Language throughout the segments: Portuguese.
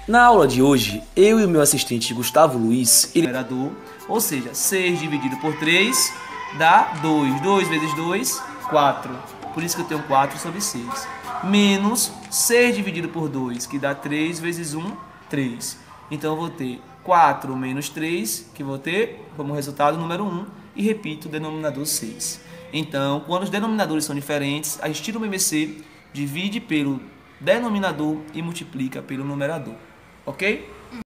Na aula de hoje, eu e o meu assistente Gustavo Luiz, ele é numerador, ou seja, 6 dividido por 3 dá 2. 2 vezes 2, 4. Por isso que eu tenho 4 sobre 6. Menos 6 dividido por 2, que dá 3 vezes 1, 3. Então eu vou ter 4 menos 3, que vou ter como resultado o número 1, e repito o denominador 6. Então, quando os denominadores são diferentes, a gente tira o MMC, divide pelo denominador e multiplica pelo numerador. Ok?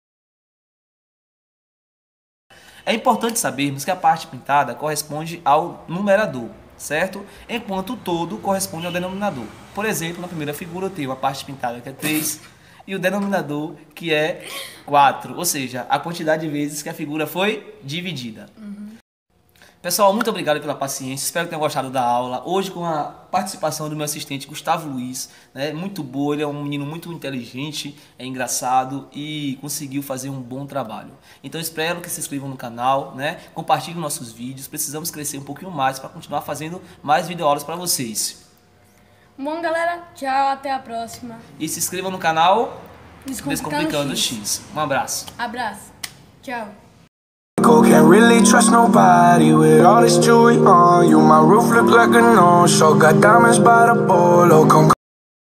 É importante sabermos que a parte pintada corresponde ao numerador, certo? Enquanto o todo corresponde ao denominador. Por exemplo, na primeira figura eu tenho a parte pintada que é 3 e o denominador que é 4, ou seja, a quantidade de vezes que a figura foi dividida. Pessoal, muito obrigado pela paciência, espero que tenham gostado da aula. Hoje com a participação do meu assistente Gustavo Luiz, né? Muito boa, ele é um menino muito inteligente, é engraçado e conseguiu fazer um bom trabalho. Então espero que se inscrevam no canal, né? Compartilhem nossos vídeos, precisamos crescer um pouquinho mais para continuar fazendo mais videoaulas para vocês. Bom, galera, tchau, até a próxima. E se inscrevam no canal Descomplicando X. Um abraço. Abraço. Tchau. Can't really trust nobody with all this jewelry on you. My roof look like a no-show. Got diamonds by the bolo. Come.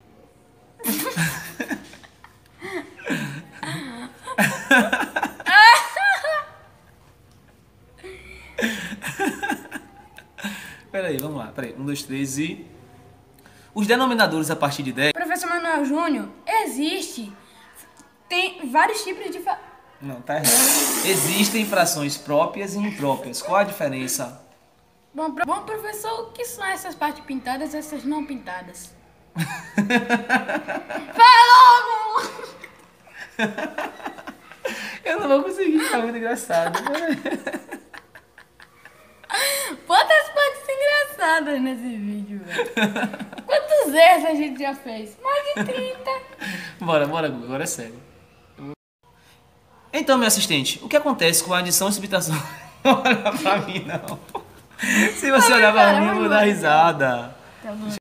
Peraí, vamos lá. Peraí, 1, 2, 3 e... Os denominadores a partir de 10... Professor Manuel Júnior, tem vários tipos de... Não, tá errado. Existem frações próprias e impróprias. Qual a diferença? Bom, professor, o que são essas partes pintadas e essas não pintadas? Fala logo! Eu não vou conseguir, tá muito engraçado. Bota as partes engraçadas nesse vídeo, velho. Quantos erros a gente já fez? Mais de 30. Bora, Google, agora é sério. Então, meu assistente, o que acontece com a adição e subtração? Não olha pra mim, não. Se você olhar pra mim, eu vou dar risada. Tá bom.